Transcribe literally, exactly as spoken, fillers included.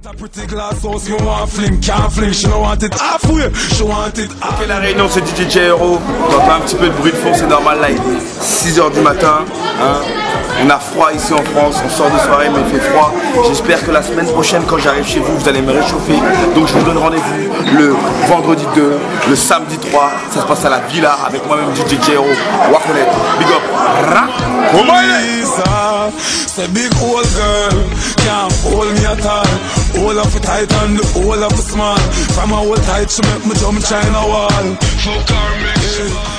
Ok, la réunion c'est D J J-Hero. T'entends un petit peu de bruit de fond, c'est normal là, il est six heures du matin. Hein. On a froid ici en France, on sort de soirée mais il fait froid. J'espère que la semaine prochaine quand j'arrive chez vous, vous allez me réchauffer. Donc je vous donne rendez-vous le vendredi deux, le samedi trois. Ça se passe à la Villa avec moi-même D J J-Hero. Wakonet, big up. Say big old girl, can't hold me at all. All of it tight and the whole of it small. From a old tight, she make me jump China wall. Fuck her, make sure.